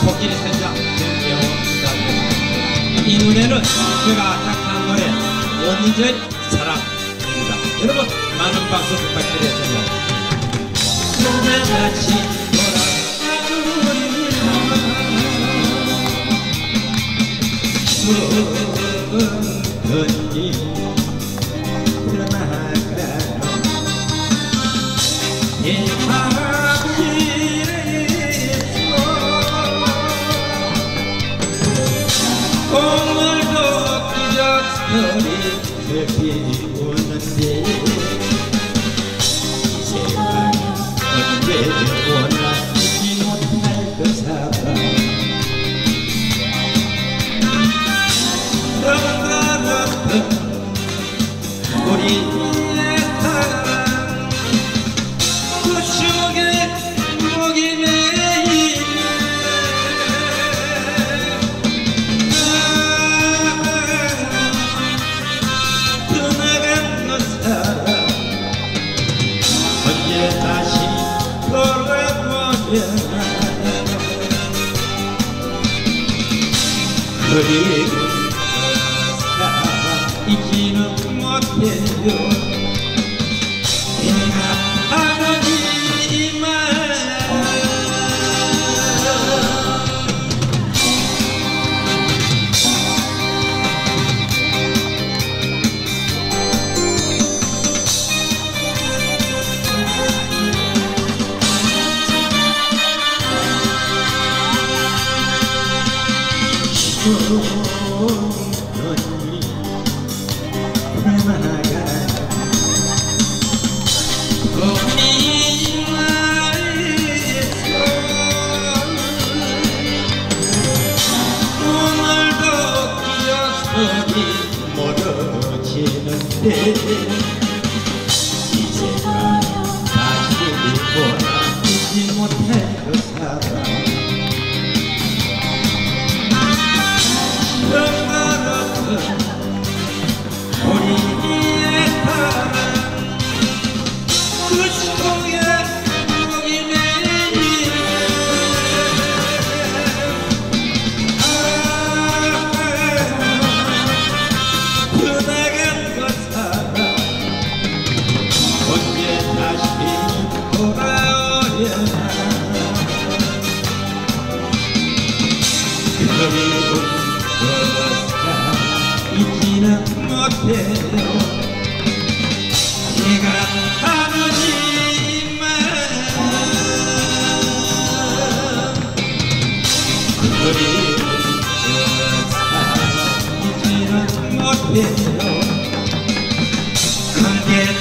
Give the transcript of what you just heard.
코끼리 선장 김영호입니다. 이 노래는 제가 작곡한 노래 원인절 사랑입니다. 여러분 많은 박수 부탁드리겠습니다. 노래같이 돌아가니 오늘도 기적소리 피우는데 이제는 언제 원하지 못할 그 사람 덩그럽던 우리의 사랑 그 속에 목이 메이네 떠나간 그 사람 언제 다시 돌아보려나 그리운 잊지는 못해요. 내가 하느니만 이제가 다시 돌아오지 못할 그 사람 덩그럽던 우리의 사랑 그 속에 목이 메이네 떠나간 그 사람 언제 다시 돌아오려나 그리운 그 사람 잊지는 못해요. 내가 하느니만 그리운 그 사람 잊지는 못해요. 그게